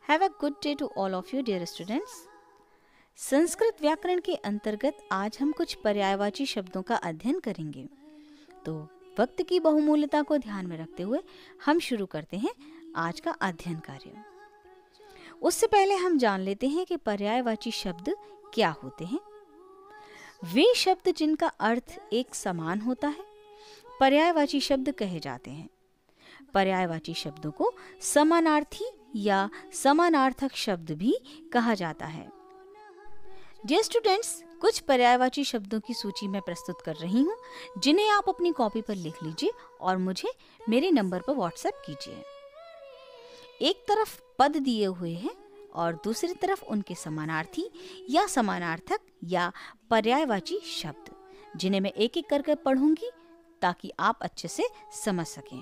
Have a good day to all of you dear students. Sanskrit व्याकरण के अंतर्गत आज हम कुछ पर्यायवाची शब्दों का अध्ययन करेंगे। तो वक्त की बहुमूल्यता को ध्यान में रखते हुए हम शुरू करते हैं आज का अध्ययन कार्य। उससे पहले हम जान लेते हैं कि पर्यायवाची शब्द क्या होते हैं। वे शब्द जिनका अर्थ एक समान होता है पर्यायवाची शब्द कहे जाते हैं। पर्यायवाची शब्दों को समानार्थी या समानार्थक शब्द भी कहा जाता है। डियर स्टूडेंट्स, कुछ पर्यायवाची शब्दों की सूची मैं प्रस्तुत कर रही हूँ, जिन्हें आप अपनी कॉपी पर लिख लीजिए और मुझे मेरे नंबर पर व्हाट्सएप कीजिए। एक तरफ पद दिए हुए हैं और दूसरी तरफ उनके समानार्थी या समानार्थक या पर्यायवाची शब्द, जिन्हें मैं एक एक करके पढ़ूंगी ताकि आप अच्छे से समझ सकें।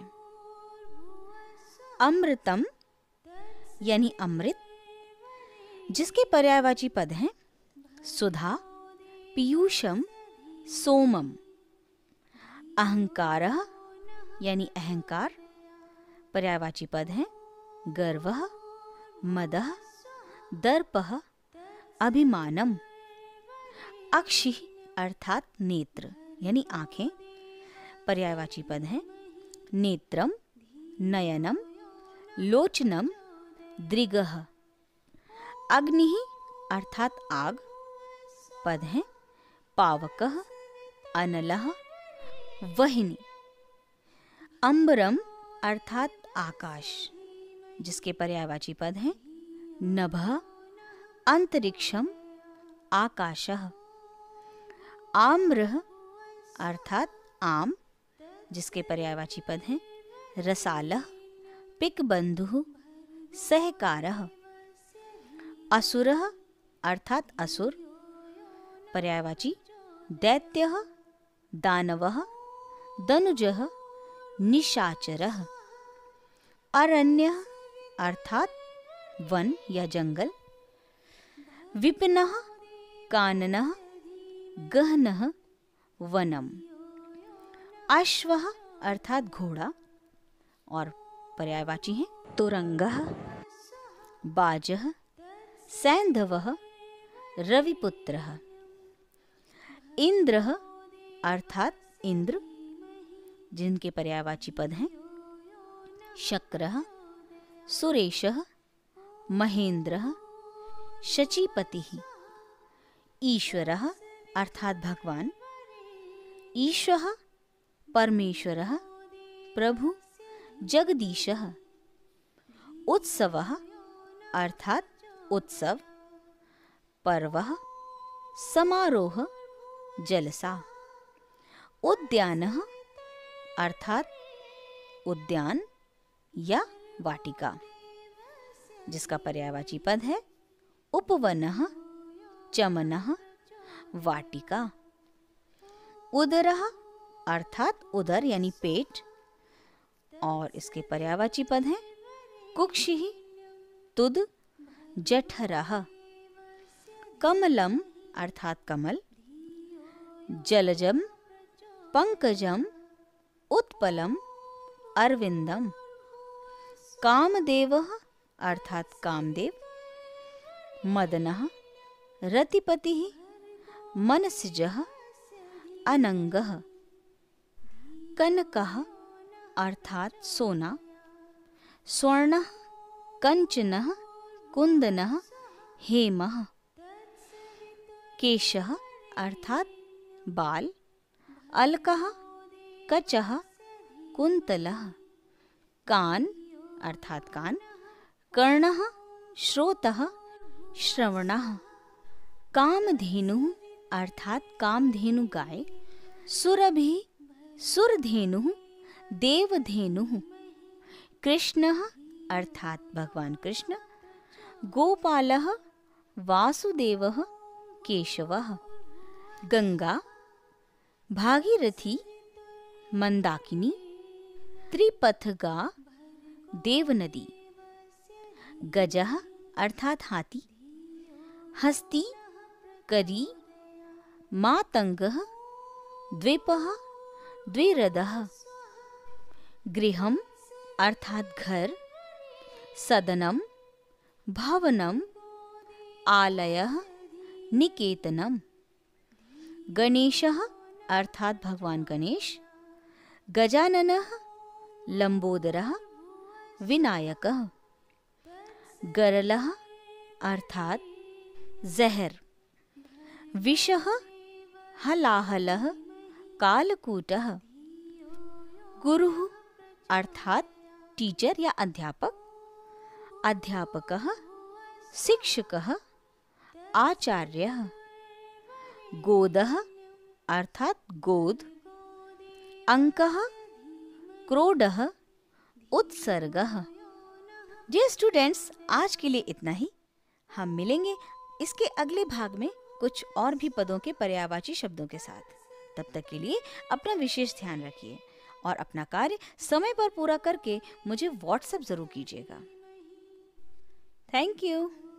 अमृतम यानी अमृत, जिसके पर्यायवाची पद हैं सुधा, पीयूषम, सोमम। अहंकारः यानी अहंकार, पर्यायवाची पद हैं गर्वः, मदः, दर्पः, अभिमानम। अक्षि अर्थात नेत्र यानी आंखें, पर्यायवाची पद हैं नेत्रम, नयनम, लोचनम, दृगः। अग्निः अर्थात आग, पद हैं पावकः, अनलः, वहिनी। अंबरम अर्थात आकाश, जिसके पर्यायवाची पद हैं नभः, अंतरिक्षम, आकाशः। आम्रः अर्थात आम, जिसके पर्यायवाची पद हैं रसालः, पिकबंधुः, सहकारः। असुरः अर्थात असुर, पर्यायवाची दैत्यः, दानवः, दनुजः, निशाचरः। अरण्यः अर्थात वन या जंगल। विपिनः, काननः, गहनः, वनम। अश्वः अर्थात घोड़ा और पर्यायवाची हैं तुरंगः, बाजः, सैंधवः, रविपुत्रः। इंद्रः अर्थात इंद्र, जिनके पर्यायवाची पद हैं शक्रः, सुरेशः, महेंद्रः, शचीपतिः। ईश्वरः अर्थात भगवान, ईशः परमेश्वरः, प्रभु, जगदीशः। उत्सवः अर्थात उत्सव, पर्वः समारोह, जलसा। उद्यानः अर्थात उद्यान या वाटिका, जिसका पर्यायवाची पद है उपवनः, चमनः, वाटिका। उदरः अर्थात उदर यानी पेट और इसके पर्यायवाची पद हैं कुक्षिः, तुद, जठरः। कमलम अर्थात कमल। जलजम, पंकजम, उत्पलम, अरविंदम। कामदेवः अर्थात कामदेव। मदनः, रतिपतिः, मनसिजः, अनंगः। कनकः अर्थात सोना। स्वर्णः, कंचनः, कुंदनः, हेमः। केशः अर्थात बाल। अलकः, कचः, कुंतलः। कान अर्थात कान। कर्णः, श्रोतः, श्रवणः। कामधेनुः अर्थात कामधेनु गाय। सुरभि, सुरधेनुः, देवधेनुः। कृष्णः अर्थात भगवान कृष्ण। गोपालः, वासुदेवः, केशवः। गंगा, भागीरथी, मंदाकिनी। त्रिपथगा, देवनदी। गजः अर्थात हाथी। हस्ती, करी, मातंगः, द्वीपः, द्विरदः। गृहम अर्थात घर। सदनम, भवनम, आलयः, निकेतनम। गणेशः अर्थात भगवान गणेश, गजाननः, लंबोदरः, विनायकः। गरलः अर्थात जहर, विषः, हलाहलः, कालकूटः। गुरुः अर्थात टीचर या अध्यापक, अध्यापकः, शिक्षकः, आचार्यः। गोदः अर्थात गोद, अंकः, क्रोडः, उत्सर्गः। डियर स्टूडेंट्स, आज के लिए इतना ही। हम मिलेंगे इसके अगले भाग में कुछ और भी पदों के पर्यायवाची शब्दों के साथ। तब तक के लिए अपना विशेष ध्यान रखिए और अपना कार्य समय पर पूरा करके मुझे व्हाट्सएप ज़रूर कीजिएगा। Thank you.